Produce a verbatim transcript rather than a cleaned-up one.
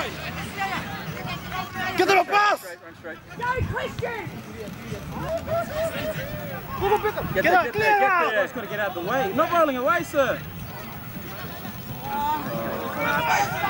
Get them a pass! Go, Christian! Get, get out, there, clear get out! there. Just got to get out of the way. Not rolling away, sir. Oh.